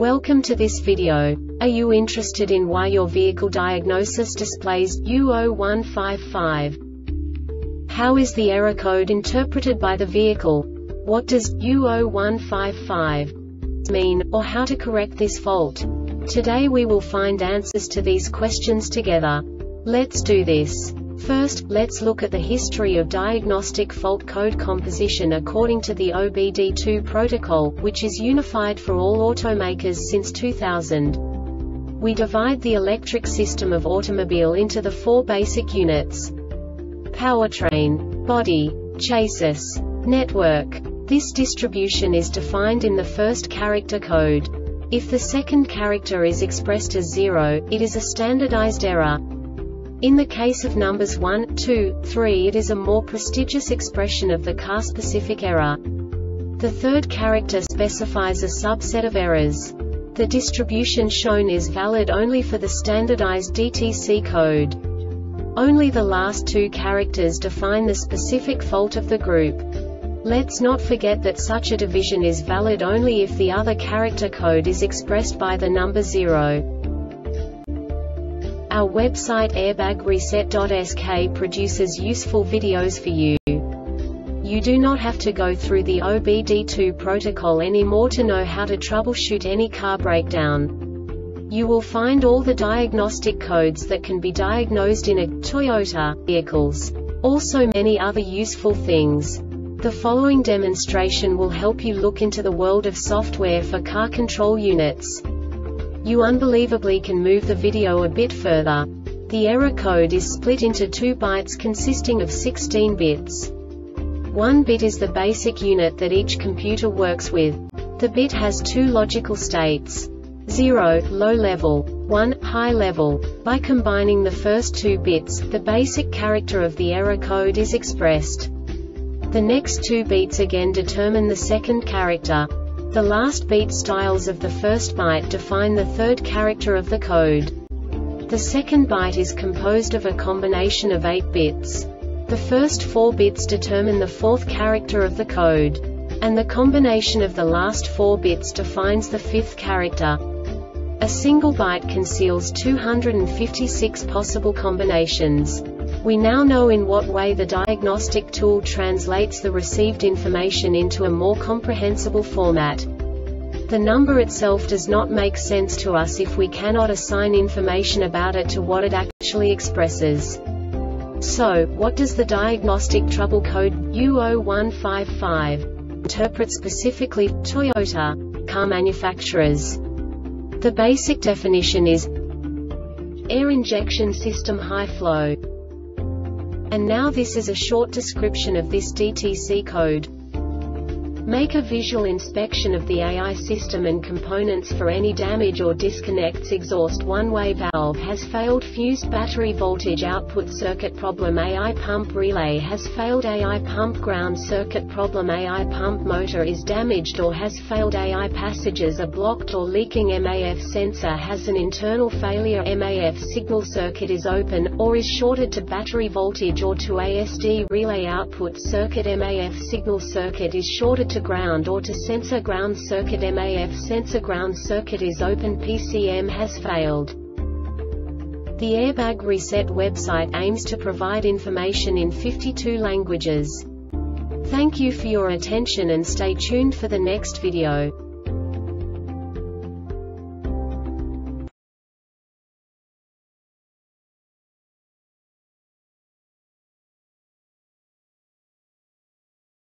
Welcome to this video. Are you interested in why your vehicle diagnosis displays U0155? How is the error code interpreted by the vehicle? What does U0155 mean, or how to correct this fault? Today we will find answers to these questions together. Let's do this. First, let's look at the history of diagnostic fault code composition according to the OBD2 protocol, which is unified for all automakers since 2000. We divide the electric system of automobile into the four basic units: powertrain, body, chassis, network. This distribution is defined in the first character code. If the second character is expressed as 0, it is a standardized error. In the case of numbers 1, 2, 3, it is a more prestigious expression of the car-specific error. The third character specifies a subset of errors. The distribution shown is valid only for the standardized DTC code. Only the last two characters define the specific fault of the group. Let's not forget that such a division is valid only if the other character code is expressed by the number 0. Our website airbagreset.sk produces useful videos for you. You do not have to go through the OBD2 protocol anymore to know how to troubleshoot any car breakdown. You will find all the diagnostic codes that can be diagnosed in a Toyota vehicles. Also many other useful things. The following demonstration will help you look into the world of software for car control units. You unbelievably can move the video a bit further. The error code is split into 2 bytes consisting of 16 bits. 1 bit is the basic unit that each computer works with. The bit has 2 logical states: 0, low level, 1, high level. By combining the first 2 bits, the basic character of the error code is expressed. The next 2 beats again determine the second character. The last beat styles of the first byte define the third character of the code. The second byte is composed of a combination of 8 bits. The first 4 bits determine the fourth character of the code. And the combination of the last 4 bits defines the fifth character. A single byte conceals 256 possible combinations. We now know in what way the diagnostic tool translates the received information into a more comprehensible format. The number itself does not make sense to us if we cannot assign information about it to what it actually expresses. So, what does the diagnostic trouble code U0155 interpret specifically for Toyota car manufacturers? The basic definition is air injection system high flow. And now this is a short description of this DTC code. Make a visual inspection of the AI system and components for any damage or disconnects. Exhaust one-way valve has failed. Fused battery voltage output circuit problem. AI pump relay has failed. AI pump ground circuit problem. AI pump motor is damaged or has failed. AI passages are blocked or leaking. MAF sensor has an internal failure. MAF signal circuit is open, or is shorted to battery voltage or to ASD relay output circuit. MAF signal circuit is shorted to ground or to sensor ground circuit. MAF sensor ground circuit is open. PCM has failed. The Airbag Reset website aims to provide information in 52 languages. Thank you for your attention and stay tuned for the next video.